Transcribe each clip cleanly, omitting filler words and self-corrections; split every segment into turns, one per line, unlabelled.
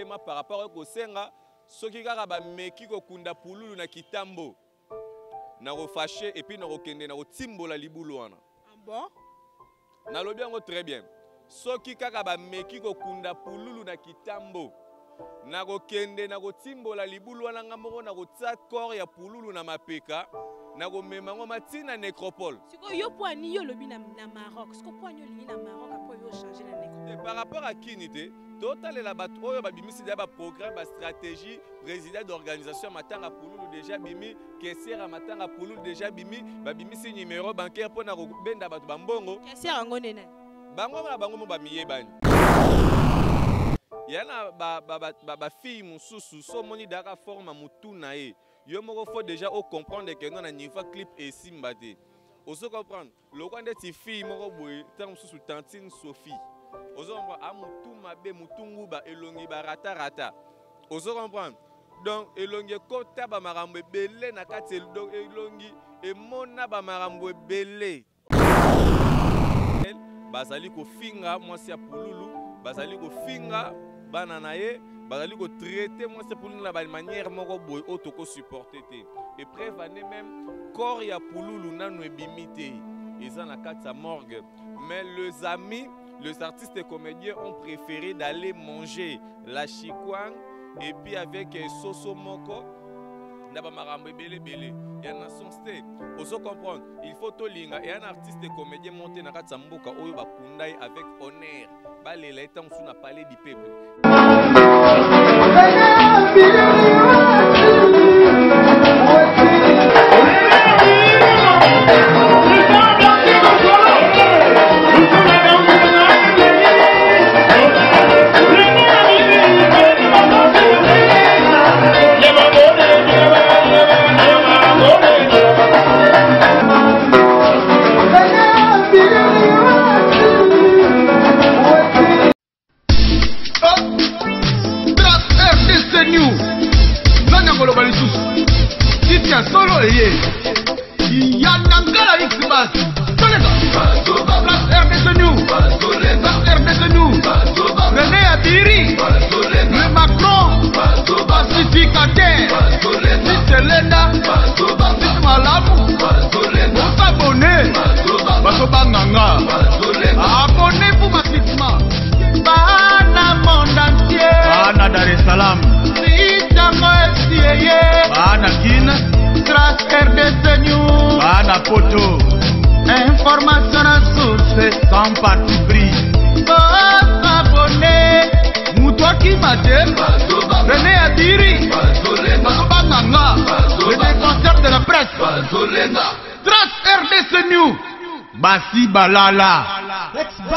motema par rapport à kosenga soki kaka ba meki ko kunda pululu na kitambo na refâché et puis na kokende na kotimbola libulu wana.
Ah bon?
Na lobi yango très bien. Soki kaka ba meki ko kunda pululu na kitambo na kokende na kotimbola libulu wana ngamoko na kotsa corps ya pululu na mapeka na komema ngo matina nécropole.
Siko yo poani yo lobi na Maroc. Siko poani yo lingi na Maroc après yo changer na nécropole.
Par rapport à Kinité, total la bato oyo babimisi da ba programme ba stratégie président d'organisation matanga pululu déjà bimi caissière matanga pululu déjà bimi babimisi numéro bancaire pour na benda bato bambongo.
Caissière ngo nene.
Bango na bango mo bamiyebani. Yana ba fille mususu so moni daka forme mutu na ye. Yo moko faut déjà au comprendre que non na niveau clip et simbate. Oso comprendre. Lokwa ndeti fille moko boye tant mususu tantine Sophie. Oso comprendre a mutu mabe mutungu ba elongi ba rata. Oso comprendre. Donc elongi kota ba marambo ebele na kati donc elongi e mona ba marambo ebele. Bazali ko finga mwasi ya pululu, bazali ko finga bana na ye, bazali ko traiter mwasi ya pululu na ba manière moko boy otoko supporter te. Et prévaner même corps ya pululu nanu ebimite. Eza na kati ya morgue. Mais les amis, les artistes et comédiens ont préféré d'aller manger la chikwang et puis avec soso moko naba marambo ebele bele. Il y a un sonsté. Oso comprendre, il faut to linga et un artiste et comédien monter na kati mboka oyo ba kundai avec honneur. Ba les lettres sous na palais du peuple.
Solo y ya nangala xibas tolega RDC New RDC New René Abiri le Macron pacificateur Selena Malamu abonné baso banganga abonné pour massivement bana monde entier bana Dar es Salaam bana Kina grâce RDC News bana Poto information à source sans parti pris abonné muto qui mate René Adiri Banganga le concert de la presse grâce RDC News Bassi Balala.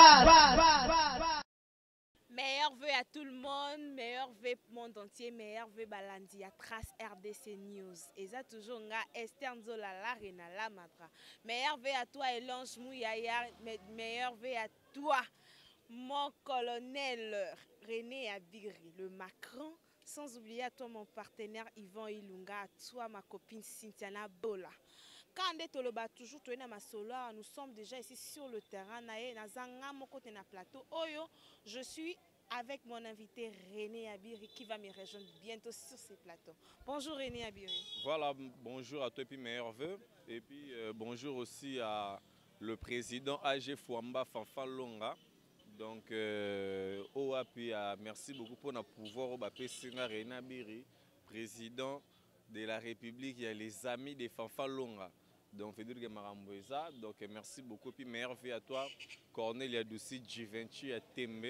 Meilleur vœu à tout le monde, meilleur vœu monde entier, meilleur vœu Balandi à Trace RDC News. Et ça toujours nga Esther Nzola la Rena la Matra. Meilleur vœu à toi Elange Mouyaya, meilleur vœu à toi mon colonel René Abiri, le Macron. Sans oublier à toi mon partenaire Yvan Ilunga, à toi ma copine Cynthia Bola. Quand toujours nous sommes déjà ici sur le terrain. Je suis avec mon invité René Abiri qui va me rejoindre bientôt sur ce plateau. Bonjour René Abiri.
Voilà, bonjour à toi et puis meilleurs vœux. Et puis bonjour aussi à le président AG Fouamba Fanfan Longa. Donc, merci beaucoup pour notre pouvoir au René Abiri, président de la République. Il y a les amis des Fanfan Longa. Donc, merci beaucoup. Puis, meilleur vœu à toi, Cornelia Doussi, Givenchy, à Tembe.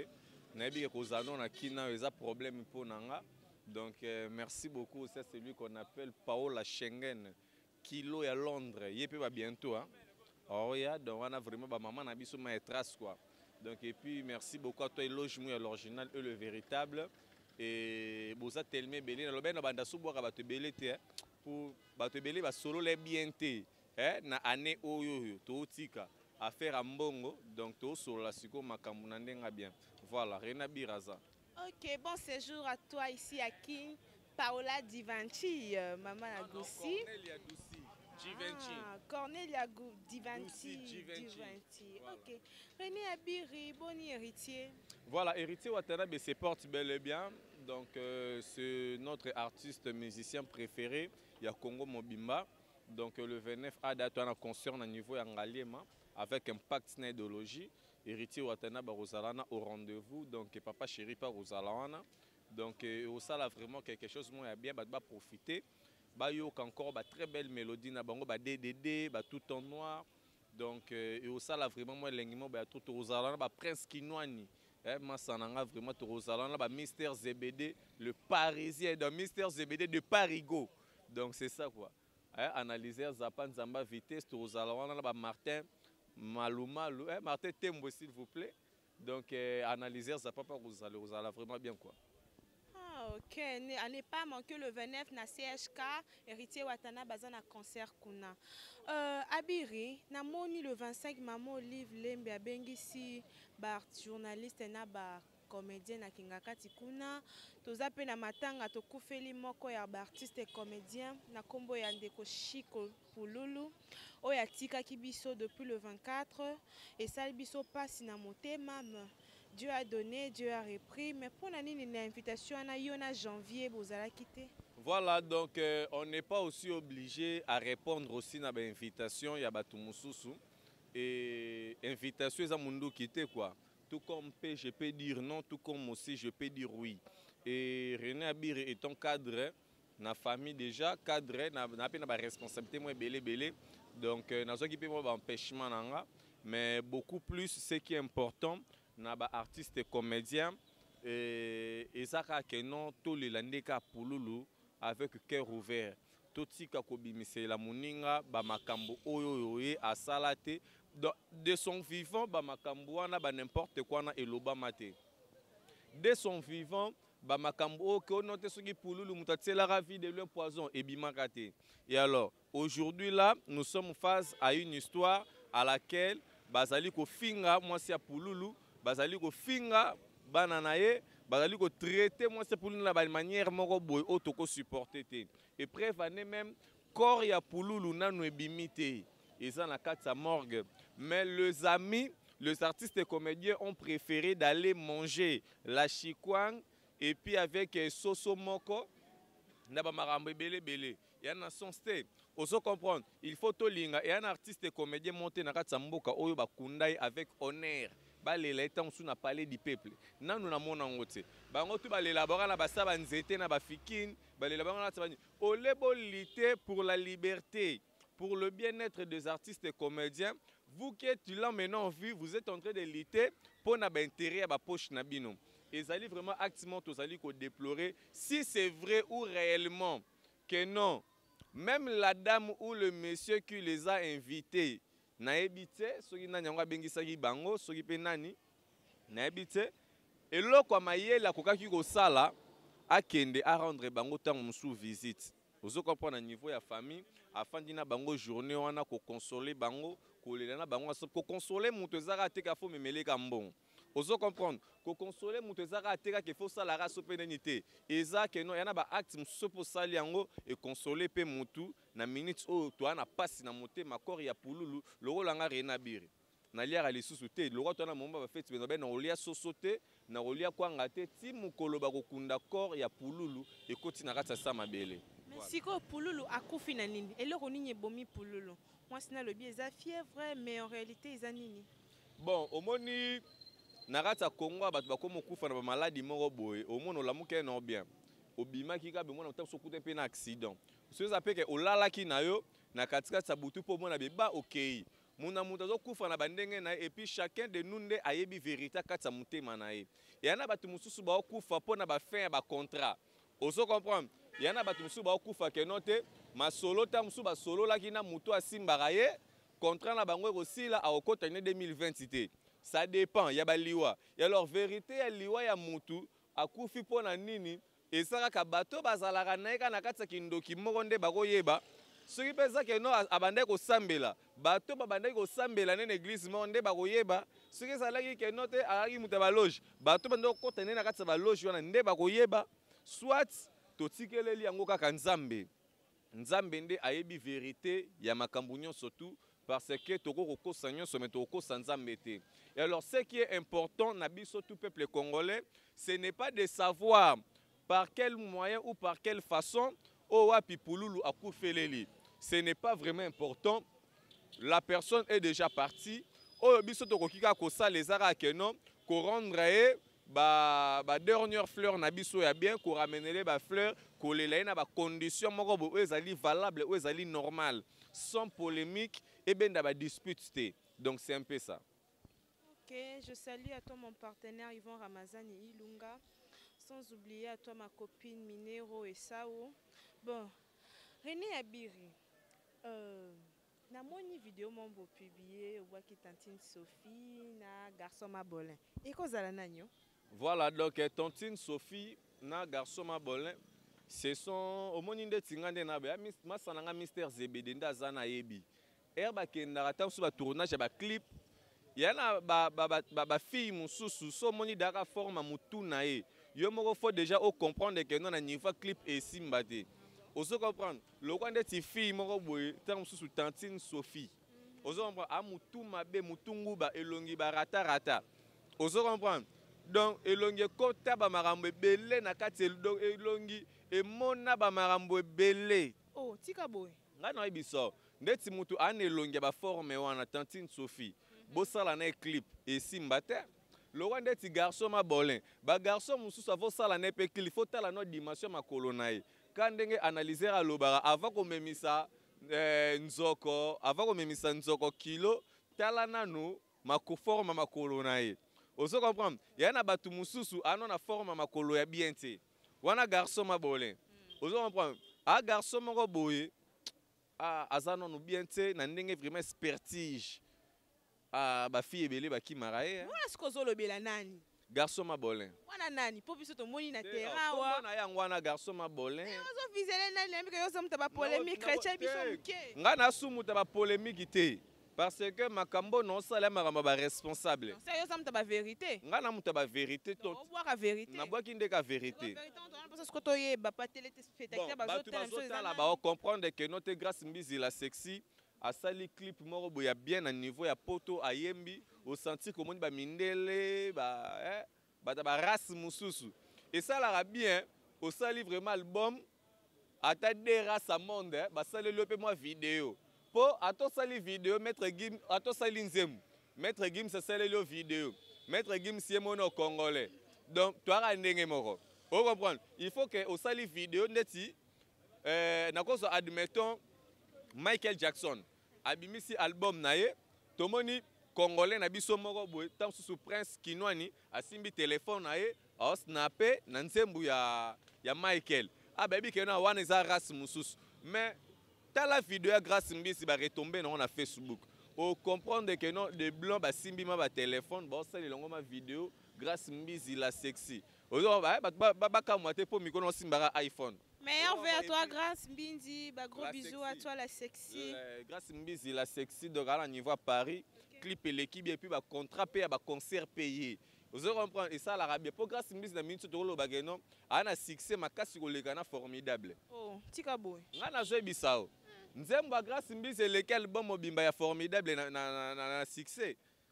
Problème pour Nanga. Donc, merci beaucoup. C'est celui qu'on appelle Paola Schengen, Kilo à Londres. Il peut bientôt. Hein? Oh, yeah, donc, on a vraiment maman n'a pas ma trace quoi. Donc, et puis, merci beaucoup à toi, Eloge Mouya, l'original et le véritable. Et Boza Telme Belé, le ben banda souboa ka bato belé te pour bato belé ba solo les bien te na année oyo to tika affaire à mbongo donc to solo la siko makambu na ndenga bien. Voilà, René Biraza.
OK, bon séjour à toi ici à King Paola Divanchi, maman Agoussi.
Cornelia Doussi, Givenchy.
Cornelia Divanchi. OK. René Abiri, bon héritier.
Voilà, héritier Watanabe se porte bel et bien. donc c'est notre artiste musicien préféré, il y a Congo Mobimba. Donc le 29 a date un concert au niveau Angaliema avec Impact Idéologie. Héritier Watana Barozalana au rendez-vous. Donc papa chéri par Rosalana. Donc au ça là vraiment quelque chose moi bien bah profiter. Bah yo encore bah très belle mélodie na bango bah DDD bah tout en noir. Donc au ça là vraiment moi l'engagement bah tout Rosalana bah Prince Kinwani. Massananga vraiment Rosalana bah Mister ZBD le Parisien dans Mister ZBD de Parigo. Donc c'est ça quoi. Analyser Zapan Zamba Vitesse Rosalana bah Martin Maluma Martin Tembo s'il vous plaît. Donc analyser Zapan Rosalana vraiment bien quoi.
Ok, à ne pas manquer le 29 na CHK, héritier Watana Bazana concert kuna. Abiri, na moni le 25 maman Olive Lembe abengisi bar journaliste na bar comédien na kingakati kuna. Toza pe na matanga to kufeli moko ya artiste et comédien na kombo ya ndeko Chico Pululu. Oya tika kibiso depuis le 24 et sal biso passe na motema. Dieu a donné, Dieu a repris, mais pour une invitation à Yona janvier, vous allez quitter.
Voilà, donc on n'est pas aussi obligé à répondre aussi à l'invitation, il y a Batumususu. Et invitation, c'est un quitter quoi. Tout comme je peux dire non, tout comme aussi je peux dire oui. Et René Abir est un cadre, na famille déjà, cadre, na responsabilité, moi, belé. Donc, na zo qui peut moi empêchement nanga, mais beaucoup plus, ce qui est important. Naba artiste et comédien et ça que non tous les landeka pululu avec cœur ouvert tout si kakobimise la muninga ba makambo oyo a salate de son vivant ba makambo wana ba n'importe quoi na eloba mate de son vivant ba makambo que note soki pululu mutatsela la vie de le poison et bimakate. Et alors aujourd'hui là nous sommes face à une histoire à laquelle bazali ko finga moi c'est pululu bazali ko finga bananaye bazali ko traiter moi c'est pululu na ba manière moko boy otoko supporter te et prévaner même corps ya pululu nanu ebimité et ça na kati sa morgue mais les amis les artistes et comédiens ont préféré d'aller manger la chikwang et puis avec soso moko na ba marambo belé ya na son stade oso comprendre il faut to linga et un artiste et comédien monter na kati sa mboka oyo ba kundai avec honneur. Balela etant sous na parler du peuple nanu na mona ngote bango tu balela bora na basaba nzete na bafikine balela bango na tsabani olébolité pour la liberté pour le bien-être des artistes et comédiens vous qui êtes là maintenant en vue vous êtes en train de lutter pour na ba intérêt à ba poche na bino et zali vraiment activement tous ali ko déplorer si c'est vrai ou réellement que non même la dame ou le monsieur qui les a invités naebite soki nani yango abengisaki bango soki pe nani naebite eloko amayela kokaki kosala akende a rendre bango tango musu visite ozo comprendre na niveau ya famille afandi na bango journée wana ko consoler bango kolela na bango ko consoler mutu ezaka ateka fo memeleka mbongo ozo comprendre ko consoler mutu ezaka ateka ke fo sala raso pe neni te eza ke no yana ba acte musu po sali yango et consoler pe mutu na minutes o to ana passe na motema corps ya pululu loko langa rena bire na liara lisusu te loko to na momba ba fete ben na olia sosote na olia kwanga te ti mukolo ba kokunda corps ya pululu ekoti na kata sa mabele.
Merci ko pululu akufi na nini eloko nini bomi pululu moi sina le bien za fièvre mais en réalité ils nini
bon omoni na kata Congo ba komo kufa na ba maladie moko boye omono lamuke no bien obima ki ka be mona utaso kute pe na accident ceux appellent que olala ki na yo na katika sabutu po mona be ba okay muna muta zo kufa na bandenge na et puis chacun de nous nde ayebi vérité kata mutema na ye yana batu mususu ba kufa po na ba fin ba contrat oso comprendre yana batu mususu ba kufa ke note masolo ta mususu ba solo la ki na mutu asimbaka ye contrat na bango aussi la a okota ne 2020 te ça dépend ya ba liwa et alors vérité ya liwa ya mutu akufi po na nini esaka ka bato bazalaka naika na kati kindoki moko nde bakoyeba soki pesa ke no abandai ko sambela bato babandai ko sambela na église moko nde bakoyeba soki ezalaki ke no te alaki muta ba loge bato bando kota na kati ba loge wana nde bakoyeba soit totikeleli yango kaka nzambe nde ayebi vérité ya makambo nyonso surtout parce que toko kokosa nyonso mais tokosa nzambe te. Et alors ce qui est important na biso tout peuple congolais ce n'est pas de savoir par quel moyen ou par quelle façon o wapi pululu akufeleli. Ce n'est pas vraiment important. La personne est déjà partie. O biso to kokika ko sa les ara kenon ko rendre ba dernière fleur na biso ya bien ko ramener ba fleur ko lela na ba condition moko bo ezali valable ou ezali normal sans polémique et ben da ba dispute. Donc c'est un peu ça.
Ok, je salue à toi mon partenaire Yvon Ramazani Ilunga, sans oublier à toi ma copine Minero et Sao. Bon, René Abiri, na moni vidéo mon beau publié, voit qui tantine Sophie na garçon Mabolin. Et quoi ça la
Voilà, donc tantine Sophie na garçon Mabolin, ce sont au moni de tingande na ba masananga Mystère Zebede nda zana yebi. Herba kenda ta sur ba tournage ba clip. Yana ba fille mususu so moni daka forme mutu na ye. Yo moko faut déjà au comprendre que non na niveau clip et simbate. Oso comprendre le quand des filles moko boye tant mususu tantine Sophie. Oso comprendre a mutu mabe mutungu ba elongi ba rata. Oso comprendre donc elongi kota ba marambo belé na kati donc elongi e mona ba marambo belé.
Oh, tika boy.
Ngana ibiso ndeti mutu an elongi ba forme wana tantine Sophie. Bosala na clip et simbate. Laurent ndeti garçon Mabolin. Ba garçon mususu avo sala na pe clip faut tala no dimension makolo na ye. Quand ndenge analyser à lobara avant ko memisa nzoko, avant ko memisa nzoko kilo tala nanu makoforma makolo na ye. Oso comprendre? Yana batu mususu anona forma makolo ya bien te. Wana garçon Mabolin. Oso comprendre? A garçon moko boye azano no bien te na ndenge vraiment expertise. Ba fille ebele ba ki maraye.
Wana sikozo lobela nani?
Garçon Mabolin.
Wana nani? Po biso to moni na terrain wa.
Wana yango wana garçon Mabolin.
Ozo vizele nani lembi ke yo somta ba polémique chrétien biso muke.
Nga na sumu ta ba polémique te. Parce que makambo non sala makambo ba responsable.
Non, ça yo somta ba vérité.
Nga na muta ba vérité to.
On boit la vérité.
Na bois ki ndeka vérité.
Parce que to ye ba pa télé spectacle ba zo
tala ba comprendre que notre grâce mbizi la sexy. A sali clip moko boya bien à niveau ya poto ayembi au senti comme ba mindele ba race mususu et ça la bien au sali vraiment album ata des races à monde ba sali le moi vidéo po ato sali vidéo maître Gim ato sali nzem maître Gim ça sali le vidéo maître Gim si mono congolais donc toi ra ndenge moko on comprendre il faut que au sali vidéo ndeti na cause admettons Michael Jackson abimisi album na ye tomoni congolais na biso moko boye tant sous prince kinwani asimbi téléphone na ye a snapper na nzembu ya Michael baby ke na wana za race mususu mais tala vidéo ya grâce mbisi ba retomber na Facebook o comprendre que non de blanc ba simbi ma ba téléphone ba sali longo ma vidéo grâce mbisi la sexy ozo ba kamwa te po mikono simbara iPhone.
Meilleur vœu à toi, Grâce Mbinzi. Bah, gros bisous à toi, la sexy.
Grâce Mbinzi, la sexy. Donc, à niveau à Paris, okay. Clip et l'équipe, et puis, contrat payé, concert payé. Vous comprenez? Et ça, l'Arabie. Pour Grâce Mbinzi, dans minute de l'eau, un succès, ma casse sur les gars, formidable.
Oh, tika boy.
On a joué Bissau. Nzemba Grâce Mbinzi, lequel bon mobimba formidable, na succès.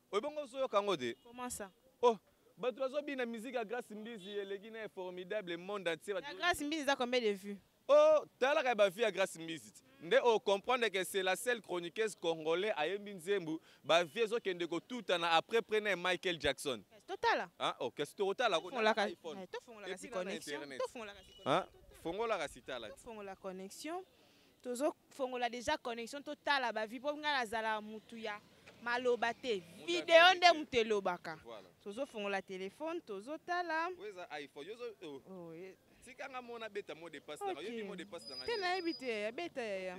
Comment ça?
Oh. Bah, tu as bien la musique à Grâce Mbinzi, les Guinéens formidable, le monde entier.
La Grâce Mbinzi a combien de vues?
Oh, tu as la vie à Grâce Mbinzi. On comprend que c'est la seule chroniqueuse congolaise à Mbinzembu. Bah, vie que tout après prenez Michael Jackson.
C'est total.
Ah, oh, qu'est-ce que tu as là?
Font la connexion.
Hein? Font la cita là.
Font la connexion. Tozo font la déjà connexion totale à vie pour nga zala mutuya. Malobate vidéo nde mutelobaka.
Voilà.
Tozo font la téléphone, tozo tala.
Oui, ça iPhone.
Oh, oui.
Si quand on a bêta mot de passe là, il y a mot de passe dans la.
T'es na habité, bêta ya.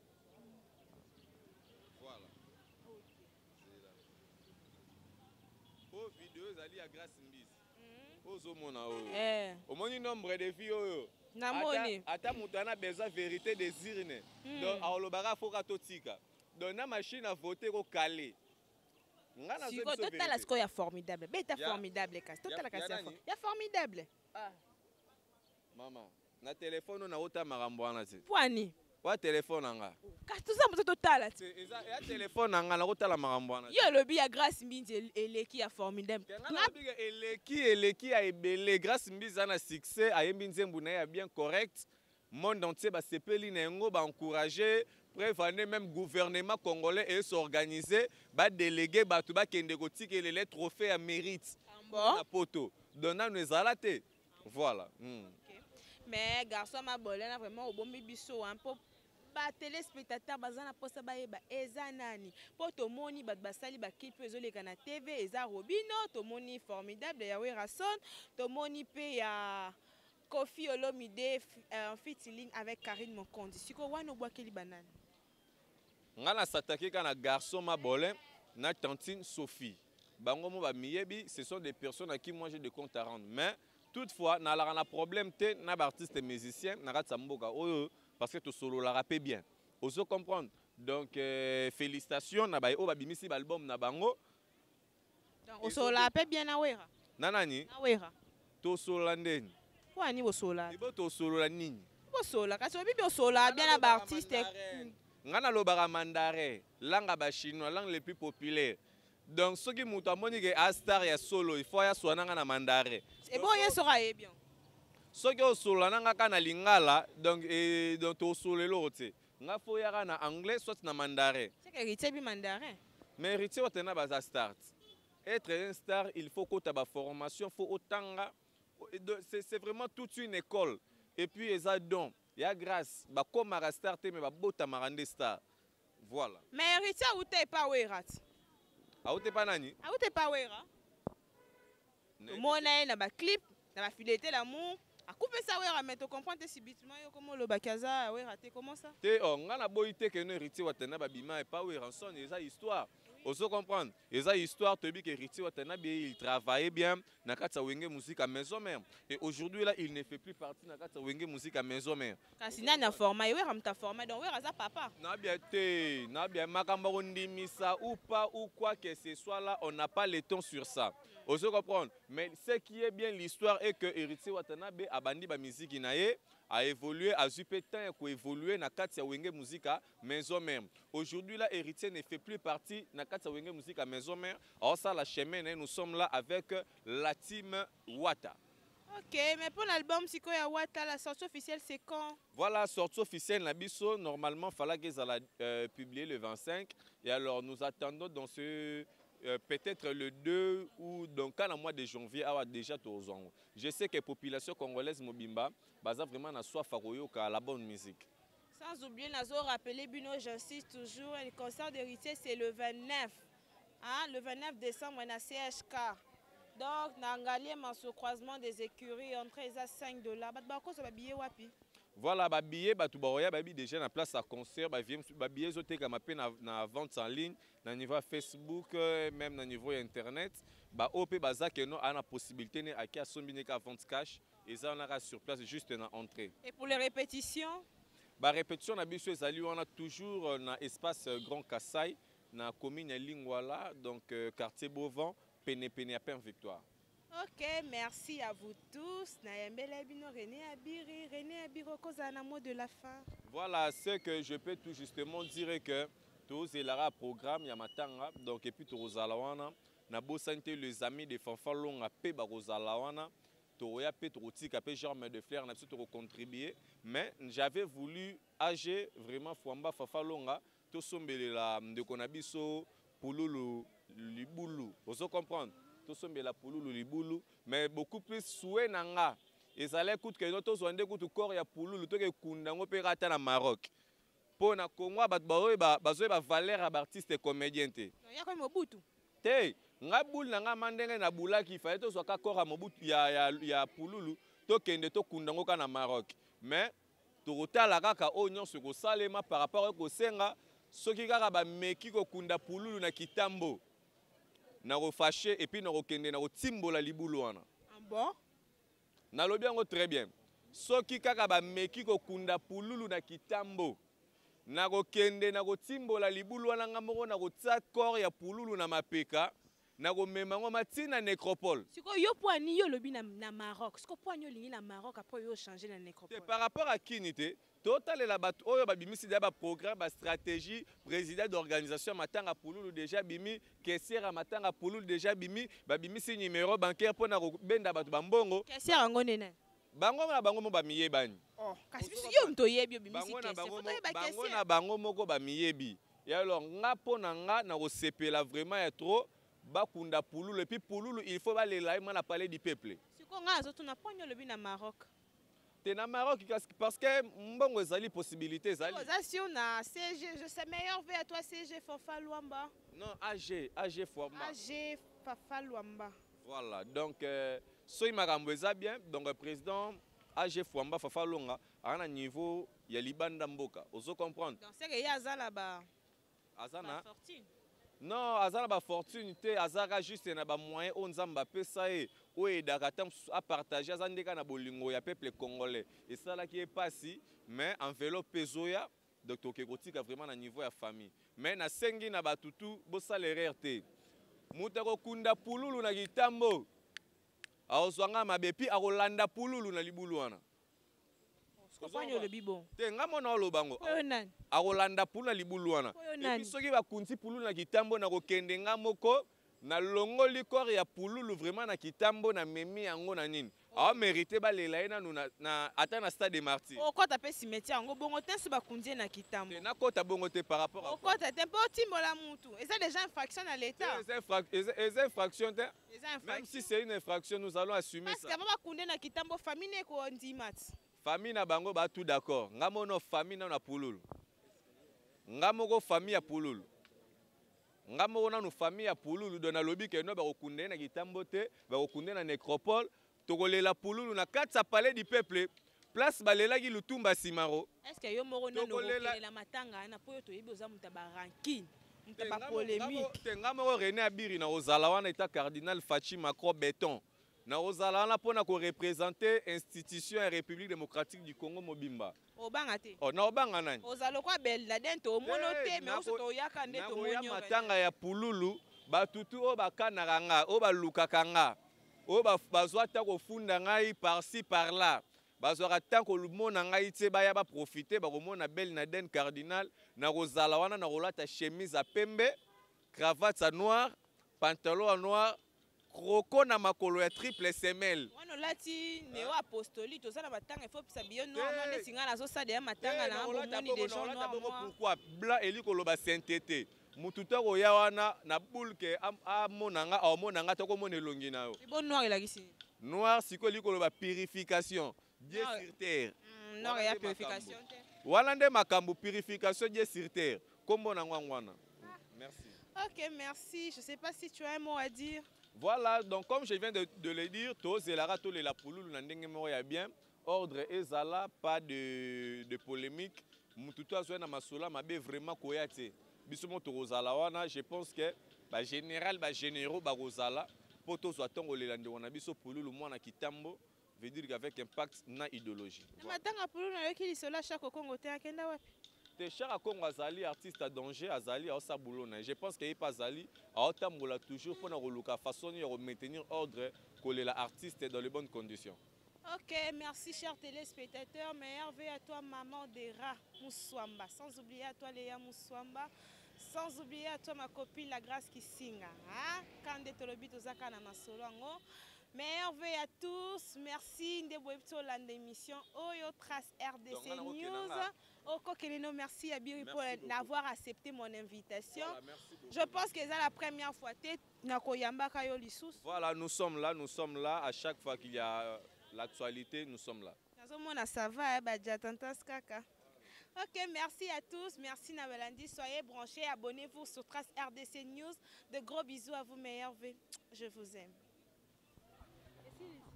Voilà. Oh, vidéo zali à Grâce Mbisi. Ozo mona o. Au moins nombre de filles oyo.
Na moni.
Ata mutu ana besoin vérité désir ne. Donc a olobaka foka totika. Donc na machine à voter ko calé.
Si total asko ya formidable. Beta formidable kasi. Total kasi ya formidable.
Ah. Maman, na téléphone na ota marambo wana te.
Poani.
Wa téléphone anga.
Kasi tout ça moto totala.
Ya téléphone anga na kotala makambo wana.
Yo lobi ya Grace Mbinzi eleki ya formidable.
Eleki a ebele Grace Mbinzi na succès ayembi nzembo na ya bien correct. Monde entier ba sepeli na ngo ba encourager. Prévenez même gouvernement congolais et s'organiser, ba déléguer batu ba kende kotike les trophées à mérite. Na poto. Donna nous alate. Voilà.
Okay. Mais garçon ma bolena vraiment au bombi biso un peu ba téléspectateur bazana posa ba yeba eza nani. Po to moni bat basali ba clip ezoleka na TV eza Robino, to moni formidable ya Werason, to moni pe ya Kofi Olomide featuring avec Karine Mokondi. Siko wana obwakeli banane.
Ngana s'attaquer kana garçon ma bolin na tantine Sophie. Bango mo ba miyebi, ce sont des personnes à qui moi j'ai des comptes à rendre. Mais toutefois, na la na problème te na ba artiste et musicien na rat samboka parce que to solo la rapper bien. Oso comprendre. Donc félicitations na ba o ba bimisi ba album na bango.
Donc o solo la rapper bien na wera.
Nanani?
Na wera.
To solo la ndeni.
Kwa ni o solo la?
Ibo to solo la nini?
O solo kasi obibi o solo la bien na ba artiste.
Ngana lobara mandarin, langue ba chinois, langue les plus populaires. Donc ceux qui muta moni que Astar ya solo, il faut ya soana na mandarin.
Et bon ya sera bien.
Ceux qui au solo nanga kana lingala, donc to solo l'autre. Nga faut ya na anglais soit na mandarin.
C'est que héritier bi mandarin.
Mais héritier watena baza start. Être un star, il faut que tu aies formation, faut autant. C'est vraiment toute une école. Et puis ils ont don. Il y a grâce, bah comme à starter mais bah bota marande star. Voilà.
Mais héritier ou t'es pas werat?
Ah ou t'es pas nani?
Ah ou t'es pas wera? Mon na ba clip, na ba fidélité l'amour. A couper ça wera mais tu comprends tes subitement yo comment le bakaza wera té comment ça?
Té on ngana boité que no héritier watena ba bima et pas wera son eza histoire. Oso comprendre, eza histoire te bi que héritier watena bien il travaillait bien na katsa wenge musique à maison mère. Et aujourd'hui là il ne fait plus partie na katsa wenge musique à maison mère.
Kasi na na format wera mta format donc wera za papa.
Na bien makamba ndimisa ou pas ou quoi que ce soit là, on n'a pas le temps sur ça. Oso comprendre, mais ce qui est bien l'histoire est que héritier watanabe abandi ba musique naie a évolué, a super temps et évolué na katsa wenge musique à maison mère. Aujourd'hui là héritier ne fait plus partie na katsa wenge musique à maison mère. Alors ça la chemin nous sommes là avec la team Wata.
Ok, mais pour l'album Siko ya Wata, la sortie officielle c'est quand?
Voilà, sortie officielle Nabiso, normalement il fallait qu'ils allaient publier le 25. Et alors nous attendons dans ce peut-être le 2 ou donc quand le mois de janvier avoir déjà tous ans. Je sais que la population congolaise mobimba basa vraiment na soif à la bonne musique.
Sans oublier nazo rappeler Bino, j'insiste toujours, le concert d'héritier c'est le 29. Hein, le 29 décembre na CHK. Donc na ngalier sur croisement des écuries entre les $5. Ba ko so ba billet wapi?
Voilà, ba billet ba tubaoya ba bi déjà na place à concert ba billet zo te ka mape na vente en ligne na niveau Facebook même na niveau internet ba op baza que no ana possibilité ne akia sombine ka vente cash et ça on a sur place juste na entrée.
Et pour les répétitions?
Ba répétition na biso ezali on a toujours na espace Grand Kassai na commune Lingwala donc quartier Beauvant pene à Pain Victoire.
Ok, merci à vous tous. René Abiro, un mot de la fin.
Voilà ce que je peux tout justement dire que tous les programme Yamatanga donc et puis Torozalawana na bosante les amis de Fanfalong a pe Barozalawana Toya pe Trotika pe germe de fleurs na tout contribuer mais j'avais voulu âger vraiment Fwamba Fanfalonga to sombelela de konabiso Pululu Libulu. Vous comprendre? La Pululu Libulu, mais beaucoup plus soué nanga. Et ça les coûte que notre soinde coûte corps ya Pululu to ke kundango pe rata na Maroc. Pour na Congo ba valeur à artiste et comédien te.
Ya ko Mobutu.
Te, nga bul nanga mandenge na bulaki fa to so ka corps Mobutu ya Pululu to kende to kundango ka na Maroc. Mais to rotala kaka onyon se ko salema par rapport ko senga soki kaka ba meki ko kunda Pululu na Kitambo. Na refâché et puis na rekende na timbola libulu wana.
Ah bon?
Na lobi yango très bien. Soki kaka ba meki ko kunda Pululu na Kitambo. Na rekende na timbola libulu wana ngamoko na kotsa corps ya Pululu na mapeka. Na komema ngo matina nécropole.
Siko yo poani yo lobi na Maroc. Siko poani yo lingi na Maroc après yo changer na nécropole.
Par rapport à Kinité, totalela bato oyo babimisi deja baprogramme bastratégie président d'organisation matanga pululu déjà bimi caissière matanga pululu déjà bimi babimisi numéro bancaire mpona kobenda bato bambongo
caissière yango nene
bango na bango mo bamiyebani
kasi biso yo moto oyebi obimisi
bango na bango moko bamiyebi ya alors nga mpo na nga na kosepela vraiment ya trop bakunda pululu et puis pululu il faut balela ye mwana palais du peuple
siko nga azotuna poni olobi na Maroc
te na Maroc parce que mbongo ezali possibilité ezali
osation na CG je sais meilleur vœu à toi CG Fafa Luamba
non AG Format
AG Fafa Luamba
voilà donc soki makambo eza bien donc président AG Fwamba Fafa Longa a un niveau ya libanda mboka ozo comprendre
donc c'est que ya azala ba
azana
fortune
non azana ba fortune te azaka juste na ba moyen o nzamba pesa e o edaka tant à partager azandeka na bolingo ya peuple congolais et ça là qui est passé mais enveloppe pesoya donc tokekotika vraiment na niveau ya famille mais na sengi na batutu bo salaire te mutako kunda pululu na kitambo aozwanga mabepi akolanda pululu na libulu wana
kopanya olobi bon
te nga mona olobango
oyo nani
akolanda pululu na libulu wana epi soki bakunzi pululu na kitambo na kokende nga moko na longoli corps ya pululu vraiment na kitambo na memi yango na nini aomérite balela ye nanu ata na stade de martyr
okota mpe cimetière yango bongo te nsi bakundi ye na kitambo
te nakota bongo te par rapport
okota te mpe otimbola mutu eza déjà infraction na l'état
eza infraction te
même
même si c'est une infraction nous allons assumer ça
parce que avant bakundi na kitambo famille ne ekondima ti
famille na bango ba tout d'accord nga mono famille na pululu nga moko famille ya pululu nga moko nanu famille ya pululu do na lobi ke no bakokunde na kitambo te bakokunde na nécropole tokolela pululu na kati ya palais du peuple place balelaki lutumba simaro
est ce que yo moko nano kokelela matanga na po yo toyebi oza muta ba rancune muta ba polémique
te nga moko René Abiri na ozala wana eta cardinal Fachi Macron Béton na ozala wana pona ko représenter institution ya République démocratique du Congo mobimba
obanga te
na obanga nani
ozalo kwa Beldaden to mono te mais oso to yaka nde to monyo
na matanga ya pululu batutu o bakanaka nga o balukaka nga o bazwa ta kofunda ngai par-ci par-là bazwaka ta komona ngai te baya baprofite bakomona Beldaden cardinal na kozala wana na kolata chemise ya pembe cravate ya noir pantalon ya noir kroko na makolo ya triple semelle
wana olati neo apostolique toza na matanga ifo pesa biyo noir noir nde singa nazosala ya matanga na bomoni des gens noir
pourquoi blanc eli koloba sainteté mutu to koya wana na bulke amonanga aomonanga to komona elongi na yo
bon noir elakisi
noir siko eli koloba purification Dieu sur terre
noir ya purification te
wana nde makambo purification Dieu sur terre kombo na ngwana merci
ok merci je sais pas si tu as un mot à dire.
Voilà, donc comme je viens de le dire, tous les ratos les la poulou n'andenge moya bien, ordre ezala pas de polémique. Mututu azwe na masola mabe vraiment koyate. Bisomo to rozala wana, je pense que ba général ba généraux ba rozala poto zo atongo le lande wana biso poulou mwana kitambo veut dire qu'avec impact na idéologie.
Matanga poulou na yoki lisola chaque Congo te akenda wapi?
Chaka Congo azali artiste à danger azali a sabulona je pense qu'il pas azali a otambola toujours pour na façon de maintenir ordre coller la artiste dans les bonnes conditions.
Ok, merci chers téléspectateurs, meilleur vœu à toi maman Dera Mousswamba, sans oublier à toi Léa Mousswamba, sans oublier à toi ma copine La Grâce Kisinga, hein? Quand de tolobi tozaka na masolo ngo. Meilleur vœu à tous, merci Ndeboepto la émission Oyo Trace RDC News. Oko Keleno, merci à Biri pour d'avoir accepté mon invitation.
Voilà,
je pense que c'est la première fois que
voilà, nous sommes là à chaque fois qu'il y a l'actualité, nous sommes là.
Ça va, ok, merci à tous, merci Nabalandi, soyez branchés, abonnez-vous sur Trace RDC News. De gros bisous à vous, meilleurs vœux, je vous aime.